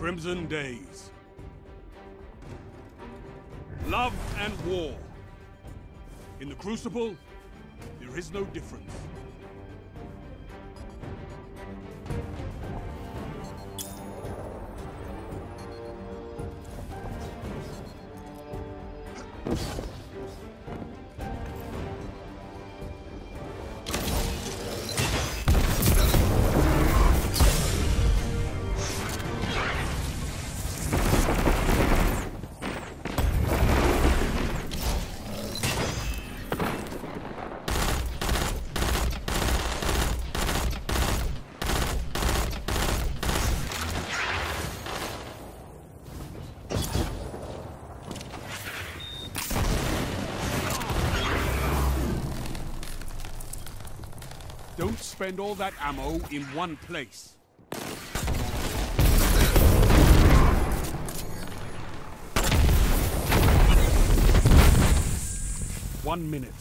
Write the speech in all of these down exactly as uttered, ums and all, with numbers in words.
Crimson Days. Love and war. In the Crucible, there is no difference. Don't spend all that ammo in one place. One minute.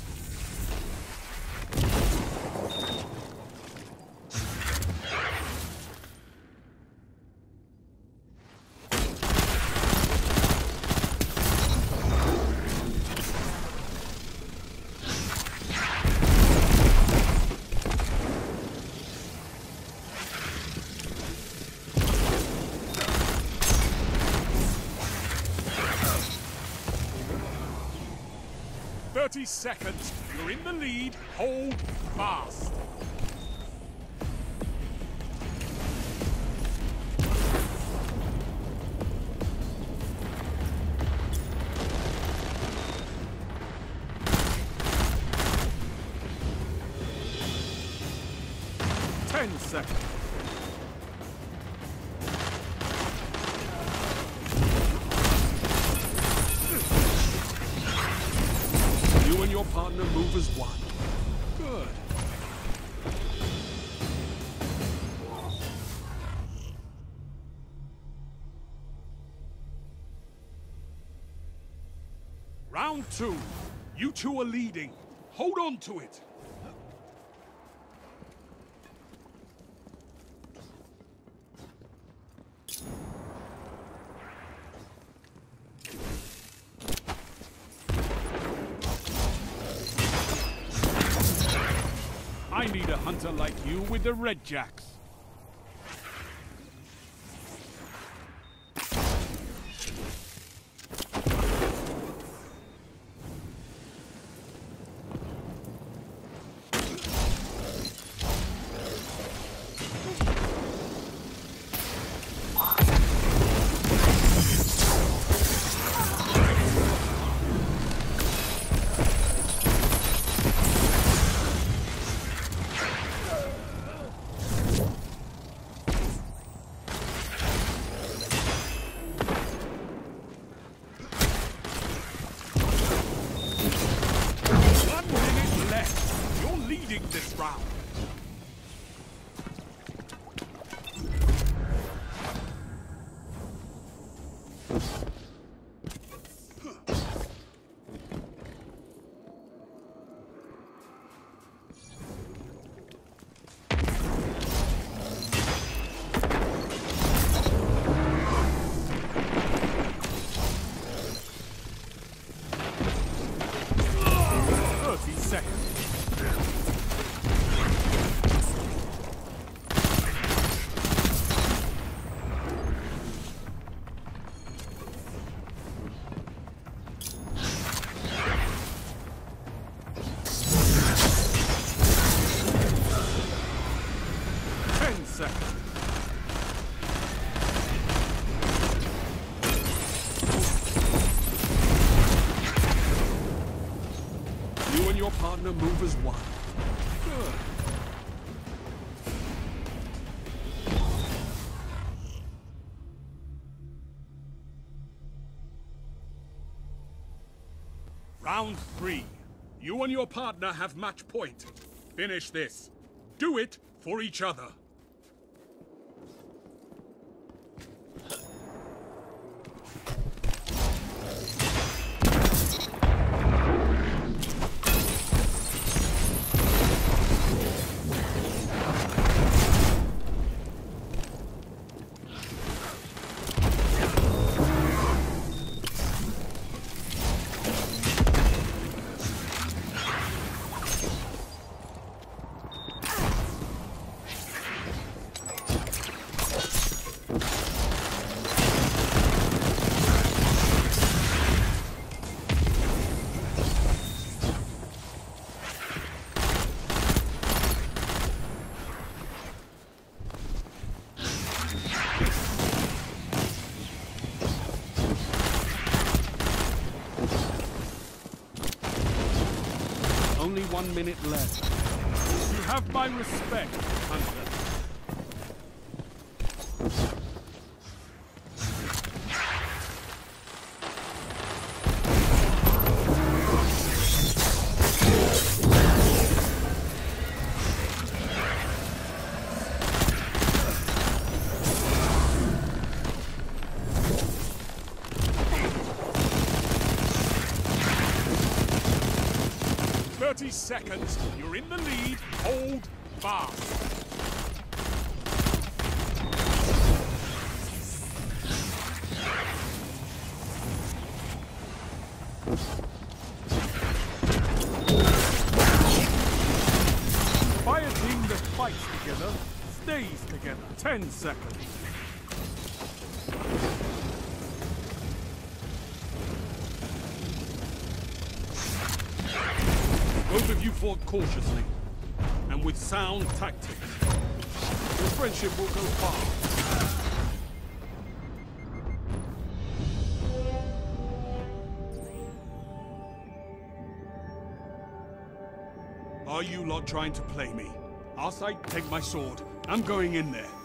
thirty seconds. You're in the lead. Hold fast. Ten seconds. You and your partner move as one. Good. Round two. You two are leading. Hold on to it. I need a hunter like you with the Red Jacks. This round. thirty seconds. You and your partner move as one. Good. Round three. You and your partner have match point. Finish this. Do it for each other. one minute left. You have my respect, Hunter. thirty seconds. You're in the lead. Hold fast. Fire team that fights together stays together. Ten seconds. Both of you fought cautiously, and with sound tactics. Your friendship will go far. Are you lot trying to play me? Arcite, take my sword. I'm going in there.